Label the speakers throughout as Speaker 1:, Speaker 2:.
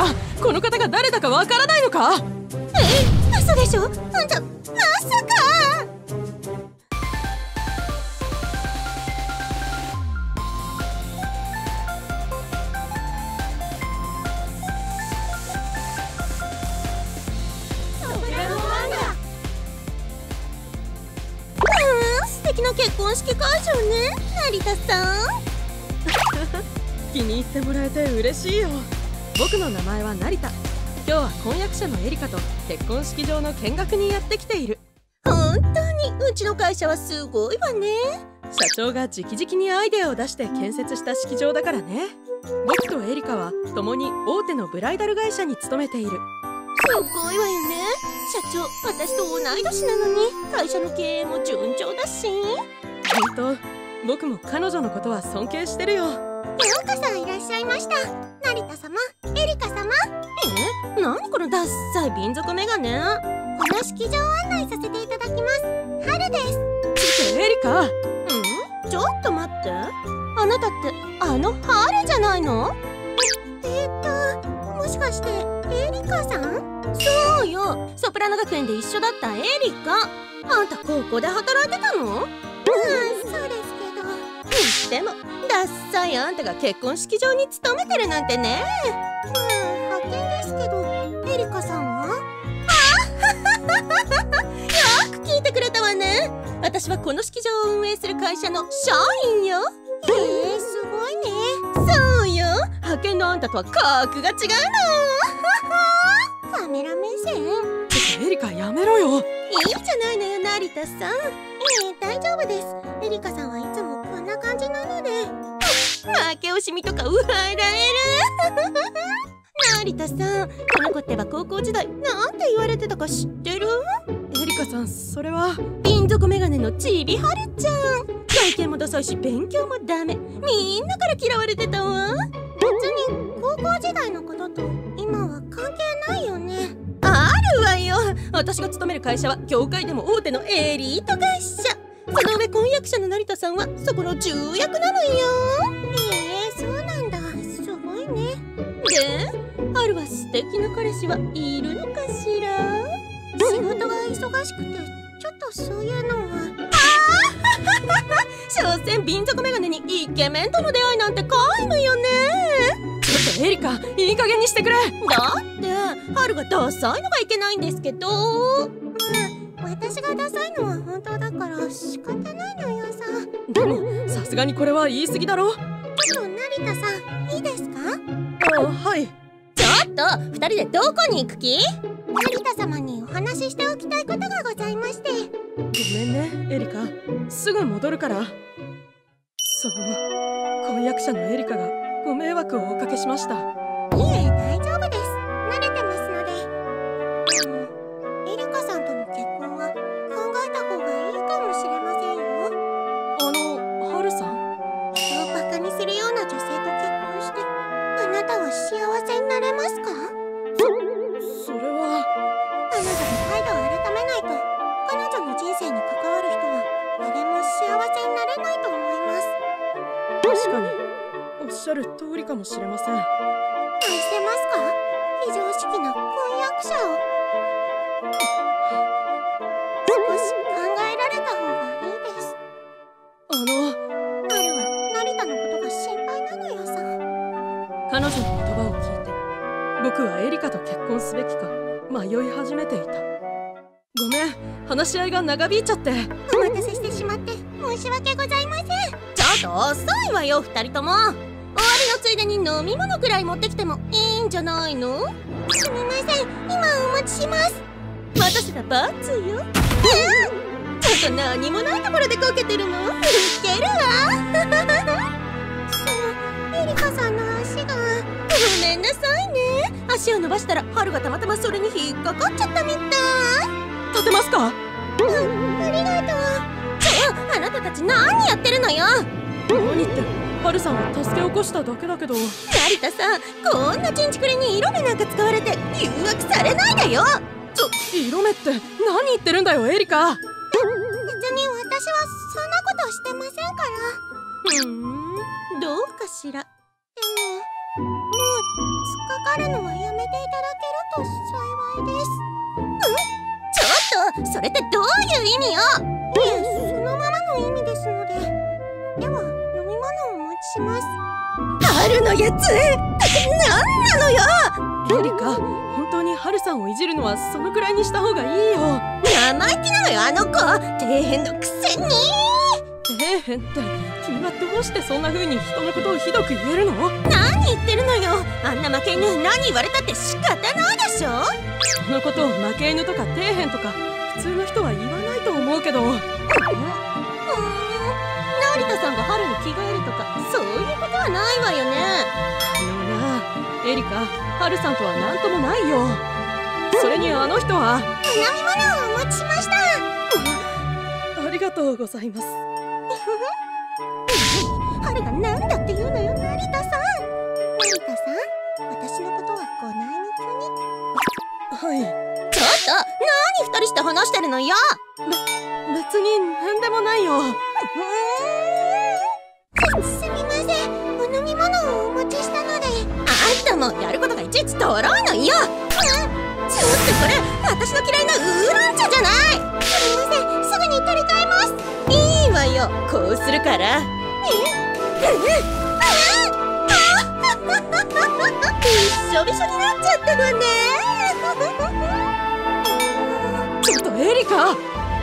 Speaker 1: カ、この方が誰だかわからないのか？
Speaker 2: 嘘でしょ？あんた、まさか。素敵な結婚式会場ね、成田さん。
Speaker 1: 気に入ってもらえて嬉しいよ。僕の名前は成田。今日は婚約者のエリカと結婚式場の見学にやってきている。
Speaker 2: 本当にうちの会社はすごいわね。
Speaker 1: 社長が直々にアイデアを出して建設した式場だからね。僕とエリカは共に大手のブライダル会社に勤めている。
Speaker 2: すごいわよね。社長、私と同い年なのに会社の経営も順調だし。
Speaker 1: 本当、僕も彼女のことは尊敬してるよ。
Speaker 2: ようこそいらっしゃいました。成田様、エリカ様。何このダッサい瓶底メガネ。この式場を案内させていただきます。春です。
Speaker 1: エリカ。
Speaker 2: ちょっと待って。あなたってあの春じゃないの？もしかしてエリカさん？そうよ、ソプラノ学園で一緒だったエリカ。あんた高校で働いてたの？そうですけど。にしてもダッサいあんたが結婚式場に勤めてるなんてね。派遣ですけど、エリカさんは？よく聞いてくれたわね。私はこの式場を運営する会社の社員よ。すごいね。そうよ、派遣のあんたとは格が違うの。カメラ目線。
Speaker 1: エリカ、やめろよ。
Speaker 2: いいじゃないのよ、成田さん。大丈夫です。エリカさんはいつもこんな感じなので。負け惜しみとか笑える。成田さん、この子ってば高校時代なんて言われてたか知ってる？
Speaker 1: エリカさん、それは
Speaker 2: 瓶底メガネのちびはるちゃん。外見もダサいし勉強もダメ。みんなから嫌われてたわ。別に高校時代のことと今は関係ないよね。あるわよ。私が勤める会社は業界でも大手のエリート会社。その上婚約者の成田さんはそこの重役なのよ。そうなんだ。すごいね。で、春は素敵な彼氏はいるのかしら？仕事が忙しくてちょっとそういうのは。所詮瓶底メガネにイケメンとの出会いなんて皆無よね。
Speaker 1: ちょっとエリカ、いい加減にしてくれ。
Speaker 2: だって春がダサいのがいけないんですけど。私がダサいのは本当だから仕方ないのよさ。
Speaker 1: でもさすがにこれは言い過ぎだろ。
Speaker 2: ちょっと成田さん、いいですか？
Speaker 1: はい。
Speaker 2: ちょっと2人でどこに行く気？成田様にお話ししておきたいことがございまして。
Speaker 1: ごめんね、エリカ。すぐ戻るから。その婚約者のエリカがご迷惑をおかけしました。
Speaker 2: いえ、大丈夫です。慣れてますので。エリカさんとの結婚は考えた方がいいかもしれませんよ。
Speaker 1: ハルさん？
Speaker 2: 人をバカにするような女性と結婚してあなたは幸せになれますか？
Speaker 1: それは。
Speaker 2: あなたが態度を改めないと彼女の人生に関わる人は誰も幸せになれないと思います。
Speaker 1: 確かにおっしゃる通りかもしれません。
Speaker 2: 愛せますか？非常識な婚約者を。少し考えられた方がいいです。春は成田のことが心配なのよさ。
Speaker 1: 彼女の言葉を聞いて僕はエリカと結婚すべきか迷い始めていた。ごめん、話し合いが長引いちゃって。
Speaker 2: お待たせしてしまって申し訳ございません。ちょっと遅いわよ、2人とも。終わりのついでに飲み物くらい持ってきてもいいんじゃないの？すみません、今お待ちします。待たせた罰よ。ちょっと何もないところでこけてるの？ウケるわ。エリカさんの足が。ごめんなさいね。足を伸ばしたら春がたまたまそれに引っかかっちゃったみたい。
Speaker 1: 立てますか？
Speaker 2: ありがとう。あなたたち何やってるのよ。
Speaker 1: 何って、ハルさんを助け起こしただけだけど。
Speaker 2: 成田さん、こんなちんちくりに色目なんか使われて誘惑されないでよ。
Speaker 1: 色目って何言ってるんだよ、エリカ。
Speaker 2: 別に私はそんなことしてませんから。どうかしら。でももう突っかかるのはやめそれってどういう意味よ。いえ、そのままの意味ですので。では飲み物をお持ちします。春のやつ、なんなのよ。
Speaker 1: エリカ、本当にハルさんをいじるのはそのくらいにした方がいいよ。
Speaker 2: 生意気なのよ、あの子。底辺のくせに。
Speaker 1: 底辺って君はどうしてそんな風に人のことをひどく言えるの？
Speaker 2: 何言ってるのよ。あんな負け犬、何言われたって仕方ないでしょ。
Speaker 1: 人のことを負け犬とか底辺とか普通の人は言わないと思うけど。
Speaker 2: 成田さんが春に着替えるとかそういうことはないわよね。
Speaker 1: エリカ、ハルさんとは何ともないよ。それにあの人は。
Speaker 2: お飲み物をお持ちしました。
Speaker 1: ありがとうございます。
Speaker 2: ハルが何だって言うのよ、成田さん。成田さん、私のことはご内密に。
Speaker 1: はい。
Speaker 2: ちょっと、何二人して話してるのよ。
Speaker 1: 別に何でもないよ。
Speaker 2: すみません、お飲み物をお持ちしたので。あんたもやることがいちいちとろいのよ。ちょっとこれ私の嫌いなウーロン茶じゃない。すみません、すぐに取り替えます。いいわよ、こうするから。びっしょびしょになっちゃったわね。
Speaker 1: ちょっとエリカ。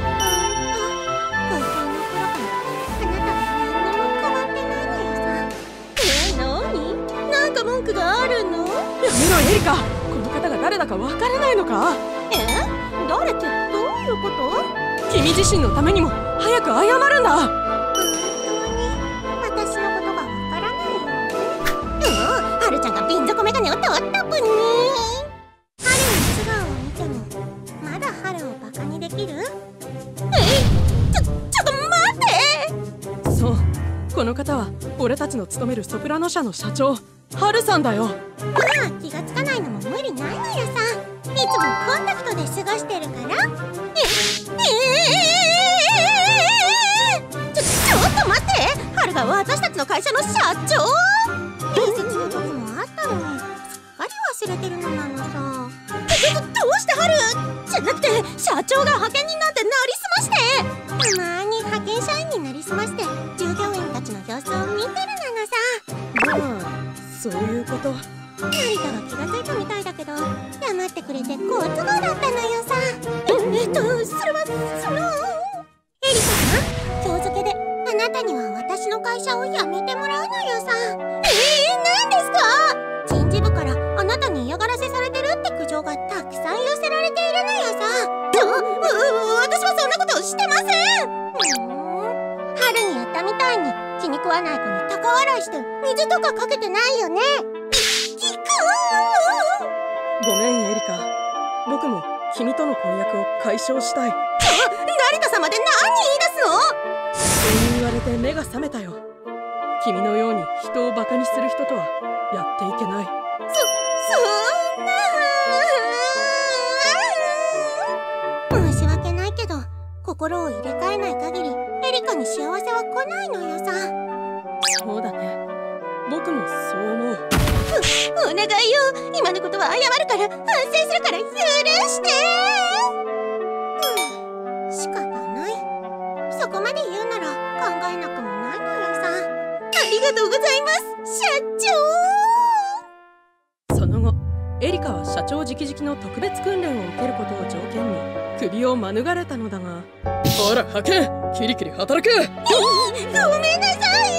Speaker 2: 文句があるの？
Speaker 1: やめろエリカ、この方が誰だかわからないのか？
Speaker 2: 誰ってどういうこと？
Speaker 1: 君自身のためにも早く謝るんだ。
Speaker 2: 本当に私のことがわからないよ。はるちゃんが瓶底メガネを取ったぷに。春の素顔を見てもまだ春をバカにできる？ちょっと待って。
Speaker 1: そう、この方は俺たちの勤めるソプラノ社の社長ハルさんだよ。
Speaker 2: まあ気がつかないのも無理ないのよさ。いつもコンタクトで過ごしてるから。ちょっと待って、ハルが私たちの会社の社長？面接の時もあったのにすっかり忘れてるのなのさ。どうしてハルじゃなくて社長が派遣になんてなりすまして。たまに派遣社員になりすまして従業員たちの様子を見てるなのさ。
Speaker 1: まあそういうこと。
Speaker 2: 成田が気がついたみたいだけど黙ってくれて好都合だったのよさ。それはエリカさん、今日付けであなたには私の会社を辞めてもらうのよさ。何ですか？人事部からあなたに嫌がらせされてるって苦情がたくさん寄せられているのよさ。私はそんなことをしてません。春にやったみたいに気に食わない子に高笑いして水とかかけてないよね。
Speaker 1: ごめんエリカ、僕も君との婚約を解消したい。
Speaker 2: 成田様で何言い出すの？
Speaker 1: そう言われて目が覚めたよ。君のように人をバカにする人とはやっていけない。
Speaker 2: そんな。申し訳ないけど心を入れ替えない限りエリカに幸せは来ないのよさ。
Speaker 1: そうだね、僕もそう思う。
Speaker 2: お願いよ、今のことは謝るから反省するから許して。仕方ない、そこまで言うなら考えなくもないのよさ。ありがとうございます社長。
Speaker 1: その後エリカは社長直々の特別訓練を受けることを条件に首を免れたのだが。ほら派遣、キリキリ働け。
Speaker 2: ごめんなさい。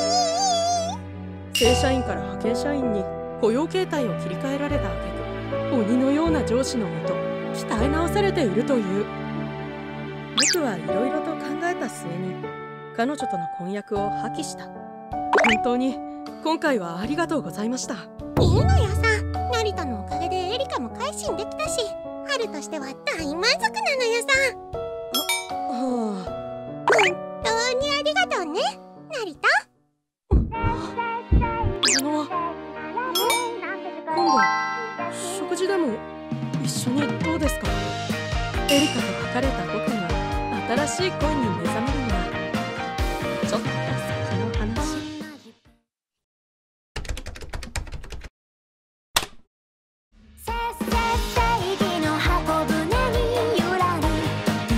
Speaker 1: 正社員から派遣社員に雇用形態を切り替えられた挙句、鬼のような上司のもと鍛え直されているという。僕はいろいろと考えた末に彼女との婚約を破棄した。本当に今回はありがとうございました。
Speaker 2: いいのよさ、成田のおかげでエリカも改心できたし、春としては大満足なのよさ。
Speaker 1: は
Speaker 2: 本当にありがとうね成田。
Speaker 1: 今度食事でも一緒にどうですか？エリカと別れた僕が新しい恋に目覚めるのはちょっと先の話。
Speaker 3: せっせ正義の箱舟に揺らる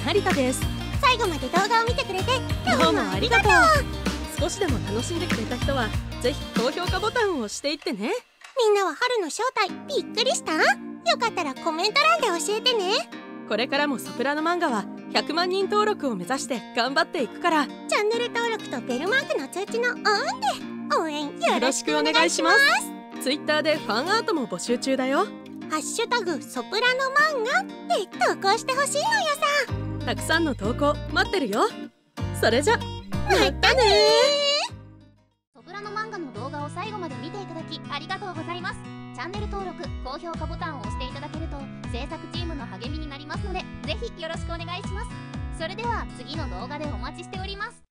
Speaker 1: 成田です。
Speaker 2: 最後まで動画を見てくれて
Speaker 1: どうもありがとう。少しでも楽しんでくれた人はぜひ高評価ボタンを押していってね。
Speaker 2: みんなは春の正体びっくりした？よかったらコメント欄で教えてね。
Speaker 1: これからもソプラノ漫画は100万人登録を目指して頑張っていくから、
Speaker 2: チャンネル登録とベルマークの通知のオンで応援よろしくお願いします。
Speaker 1: Twitter でファンアートも募集中だよ。
Speaker 2: ハッシュタグソプラノ漫画で投稿してほしいのよさ。
Speaker 1: たくさんの投稿待ってるよ。それじゃ
Speaker 2: またね
Speaker 3: ソプラノ漫画の動画を最後まで見ていただきありがとうございます。チャンネル登録、高評価ボタンを押していただけると制作チームの励みになりますので、ぜひよろしくお願いします。それでは次の動画でお待ちしております。